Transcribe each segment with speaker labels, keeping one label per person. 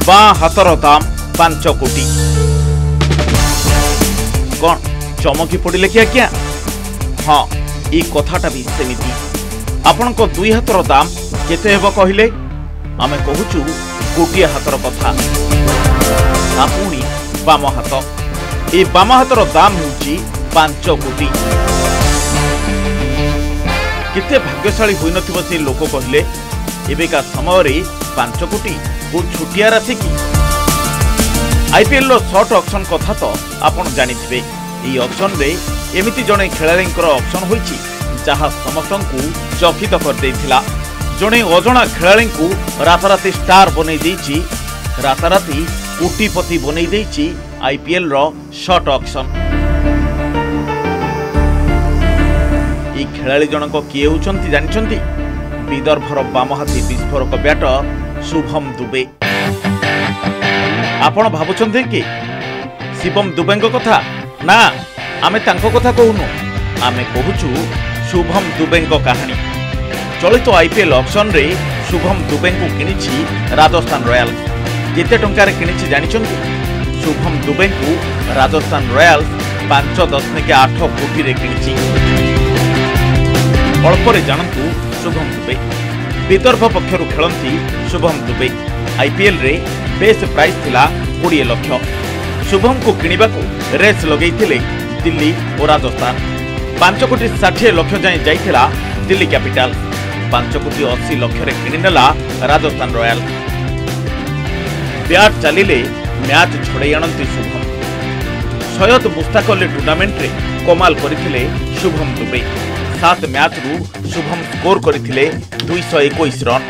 Speaker 1: बाँ हाथर दाम 5 कोटी। कौन चमकी पड़े कि आज्ञा? हाँ ये कथाटा भी सेमिति। आपण को दुई हाथर दाम केते हेबो कहिले? आमे कहूचु गोटिए हाथर कथा। पुणी बाम हाथ। ए बाम हाथर दाम होउची 5 कोटी। केते भाग्यशाली होई नथिबो से लोक कहले। एबेका समय रे 5 कोटी बहुत छुटिया राशि की। आईपीएल रो शॉर्ट ऑक्शन कथा तो आपण जानिथिबे। एई ऑक्शन रे एमिति जणे खेलाड़ींकर ऑक्शन होईची जहाँ समस्तंकु चकित कर देथिला। जणे अजणा खेलाड़ींकु राताराती स्टार बनै देइची, राताराती कोटीपति बनै देइची आईपीएल रो शॉर्ट ऑक्शन। ए खेलाड़ी जनक किए होचंती जानिचंती? विदर्भर बामहाती विस्फोरक बैटर शुभम दुबे। आपण भाबुचंती कि शिवम दुबेंग कथा? ना, आमे तांको कथा कहूनु। आमे कहूचु शुभम दुबेंग कहानी। चलित आईपीएल ऑक्शन रे शुभम दुबेंग को किनिछि राजस्थान रॉयल्स। केते टंकार किनिछि जानिचंती? शुभम दुबेंग को राजस्थान रॉयल्स 5.8 कोटी रे किनिछि। अल्परे जानतु शुभम दुबे। विदर्भ पक्षरु खेलंती शुभम दुबे। आईपीएल रे बेस प्राइस थिला 20 लाख। शुभम को किनिबा को रेस लगैथिले दिल्ली और राजस्थान। 5 कोटी 60 लाख जाए जाइथिला दिल्ली कैपिटल। 5 कोटी 80 लाख रे किनिनेला राजस्थान रॉयल। ब्याट चलिले मैच छड़ाई आणंती शुभम। सैयद मुश्ताक अली टूर्नामेंट रे कमाल करथिले शुभम दुबे। 7 मैच रु शुभम स्कोर करथिले 221 रन।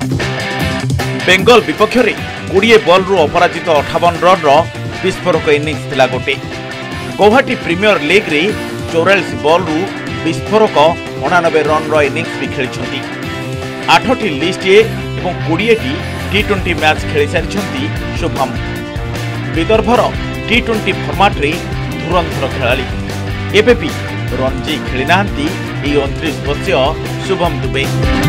Speaker 1: बेंगल विपक्ष रे 20 बॉल रु अपराजित 58 रन रो विस्फोरक इनिंग्स थिला गोटे। गुवाहाटी प्रीमियर लीग रे 44 बॉल रु विस्फोरक 89 रन रो इनिंग्स भी खेली। 8टी लिस्ट ए एवं 20टी टी20 मैच खेली सारी शुभम। विदर्भर टी20 फॉर्मेट रे धुरंधर खेलाड़ी। एबे भी रणजी खेली नाहंती 29 वर्षीय शुभम दुबे।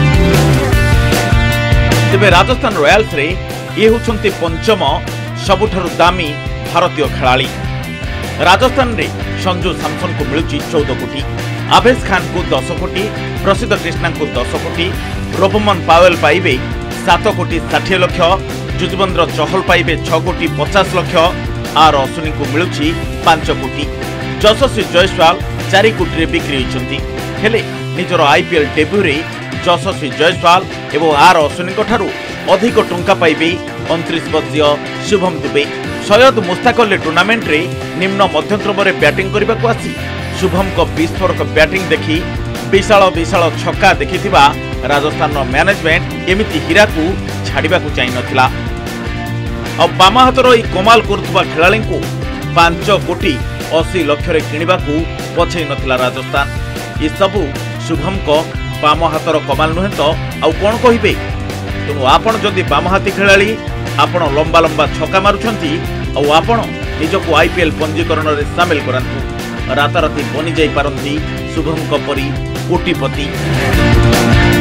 Speaker 1: तेबे राजस्थान रॉयल्स रे ये होछंती पंचम सबुठारु दामी भारतीय खेलाड़ी। राजस्थान रे संजू सैमसन को मिलुची 14 कोटी, आवेश खान को 10 कोटी, प्रसिद्ध कृष्णा को 10 कोटी, रोबमन पावेल पाइबे 7 कोटी 60 लाख, जुजवेंद्र चहल पाइबे 6 कोटी 50 लाख, आर अश्विनी को मिलुची 5 कोटी। यशस्वी जयसवाल 4 कोटी रे बिक्री होइछंती। हेले निजर आईपीएल डेब्यू रे यशस्वी जयसवाल एवं आर अश्विनी ठारू अधिक टंका पाइबे 29 वर्षीय शुभम दुबे। सैयद मुश्ताक अली टूर्नामेंट रे निम्न मध्यक्रम रे बैटिंग करबा को आसी शुभम को विस्फोरक बैटिंग देखि विशाल विशाल छक्का देखिथिबा राजस्थान मैनेजमेंट एमिति हीरा को छाड़िबा को चाहि नथिला। अब बामा हाथर ई कमाल करथुबा खेलाड़ी को 5 कोटी 80 लाख रे किनिबा को पछै नथिला राजस्थान। ई सबु शुभम को बाम हाथर कमाल नुहे तो आउ कोन कहिबे? तेणु आपण जदि बामहाती खेलाड़ी आपण लंबा लंबा छक्का मारुछंती आउ आपण निजको आईपीएल पंजीकरण रे शामिल करंतु। राताराती बनी जाई पारंती शुभम को परी कोटीपति।